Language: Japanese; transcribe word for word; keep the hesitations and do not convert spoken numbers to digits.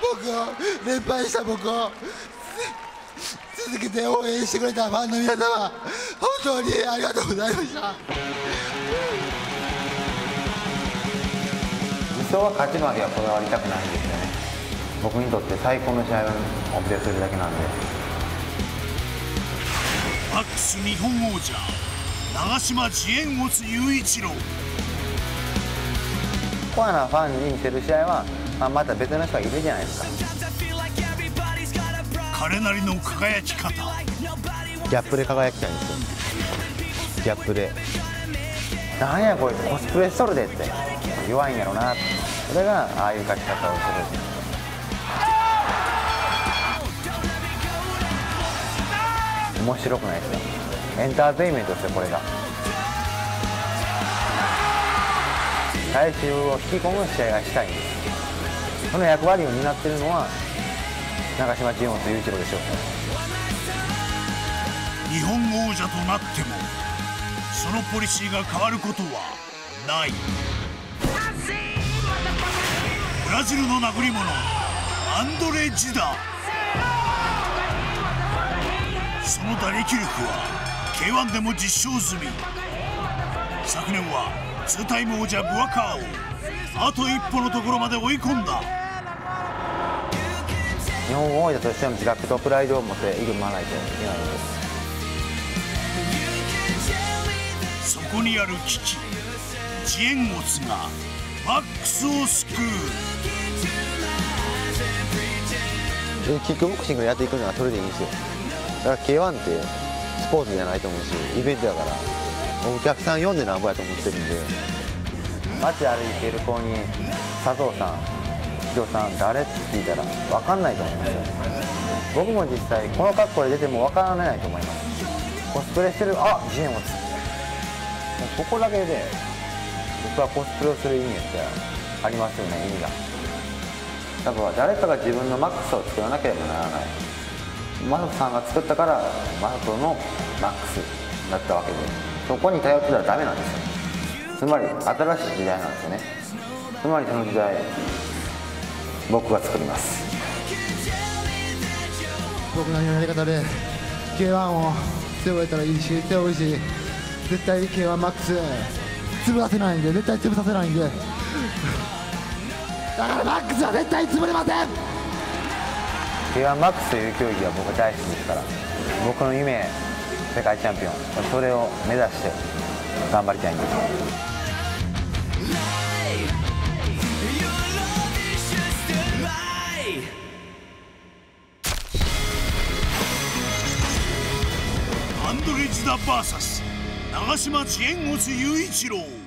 僕を連敗した僕を続けて応援してくれたファンの皆様、本当にありがとうございました。 理想は勝ち負けはこだわりたくないんですよね。僕にとって最高の試合をお見せするだけなんで。 マックス日本王者長嶋ジエンオス雄一郎。 コアなファンに見せる試合は、まあ、また別の人がいるじゃないですか。 彼なりの輝き方。 ギャップで輝きたいんですよ。ギャップでなんやこいつコスプレしとるでって弱いんやろな。それがああいう勝ち方をする。面白くないですか。エンターテインメントですよこれが。大衆を引き込む試合がしたいんです。その役割を担っているのは長嶋ジエンオス雄一郎でしょう。 日本王者となってもそのポリシーが変わることはない。ブラジルの殴り者アンドレ・ジダ。その打撃力は ケーワン でも実証済み。昨年はツータイム王者ブアカーをあと一歩のところまで追い込んだ。 日本王者としての自覚とプライドを持って挑まないといけないんです。 そこにある危機、ジエンオスがマックスを救う。 キックボクシングやっていくのはそれでいいんですよ。だから ケーワン ってスポーツじゃないと思うしイベントだからお客さん呼んでなんぼやと思ってるんで。街歩いてる子に佐藤さん、木戸さん誰って聞いたら分かんないと思いますよ。僕も実際この格好で出ても分からないと思います。コスプレしてる、あジエンオス、ここだけで僕はコスプレをする意味ってありますよね。意味が多分誰かが自分のマックスを作らなければならない。マサトさんが作ったからマサトのマックスだったわけで、そこに頼ってたらダメなんですよ。つまり新しい時代なんですよね。つまりその時代僕が作ります。 僕のやり方で ケーワン を背負えたらいいし、背負うし、絶対 ケーワン マックス潰させないんで、絶対潰させないんで、だからマックスは絶対潰れません。 ケーワン マックスという競技は僕大好きですから、僕の夢世界チャンピオン、それを目指して頑張りたいんです。 アンドレ・ジダ ブイエス 長嶋ジエンオス雄一郎。